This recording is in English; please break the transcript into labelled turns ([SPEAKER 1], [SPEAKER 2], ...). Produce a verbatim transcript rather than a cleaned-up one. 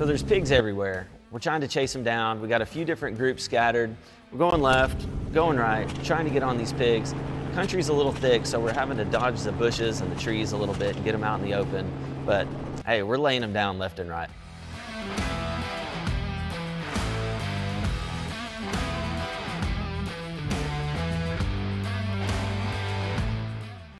[SPEAKER 1] So there's pigs everywhere. We're trying to chase them down. We got a few different groups scattered. We're going left, going right, trying to get on these pigs. Country's a little thick, so we're having to dodge the bushes and the trees a little bit and get them out in the open. But hey, we're laying them down left and right.